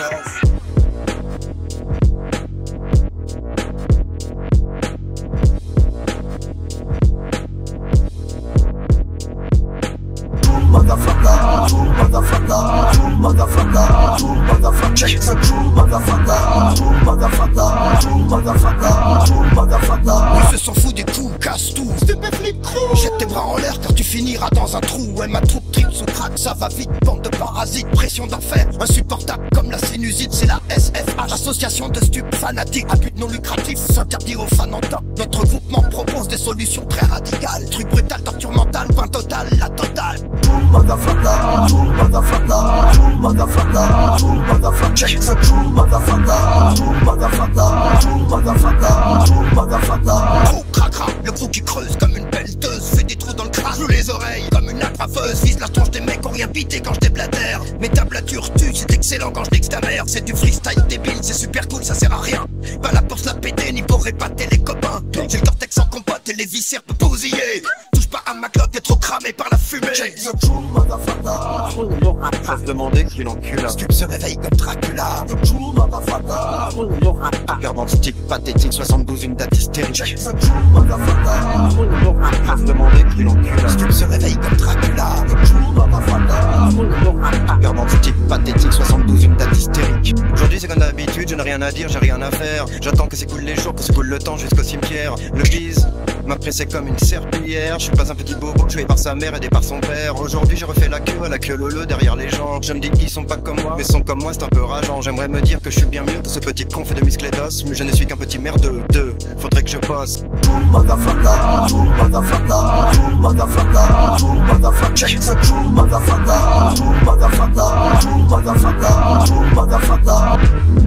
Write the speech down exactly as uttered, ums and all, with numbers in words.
Motherfucker, motherfucker, motherfucker, motherfucker, motherfucker, motherfucker, motherfucker, motherfucker. On se s'en fout des coups, casse tout. Stupéflip crew. Jette tes bras en l'air car tu finiras dans un trou. Ouais, ma troupe tripe son crack, ça va vite. Bande de parasites, pression d'enfer, insupportable comme la sinusite. C'est la S F H, association de stupes fanatiques à but non lucratif, s'interdit aux fans en temps. Notre groupement propose des solutions très radicales. Truc brutal, torture mentale, point total, la totale. Motherfucker, motherfucker, motherfucker, motherfucker, motherfucker, motherfucker, motherfucker, motherfucker. Gros cracra, le gros qui creuse comme une pelleteuse, fait des trous dans le crâne, joue les oreilles comme une atrafeuse, vise la tronche des mecs qui ont rien bité quand je déblatère. Mes tablatures tuent, c'est excellent quand je nique ta mère. C'est du freestyle débile, c'est super cool, ça sert à rien. Pas là pour se la péter, ni pour épater les copains. J'ai le cortex en compote et les viscères peu bousiller. Touche pas à ma cloque, t'es trop cramé par la fumée. Faut se demander qui l'encule. Stup se réveille comme Dracula. Perdant stick, pathétique, soixante-douze, une date hystérique. Faut Motherfucker, se demander qui l'encule. Stup se réveille comme Dracula. Perdant stick, pathétique, soixante-douze, une date hystérique. Aujourd'hui c'est comme d'habitude, je n'ai rien à dire, j'ai rien à faire. J'attends que s'écoule les jours, que s'écoule le temps jusqu'au cimetière. Le bise m'a pressé comme une serpillière. Je suis pas un petit bobo joué par sa mère aidé par son père. Aujourd'hui j'ai refait la queue à la queue lolo derrière les gens. Je me dis qu'ils sont pas comme moi, mais sont comme moi, c'est un peu rageant. J'aimerais me dire que je suis bien mieux que ce petit con fait de musclé d'os, mais je ne suis qu'un petit merdeux. Deux, faudrait que je bosse. motherfucker, motherfucker, motherfucker, motherfucker, motherfucker, motherfucker, motherfucker, motherfucker.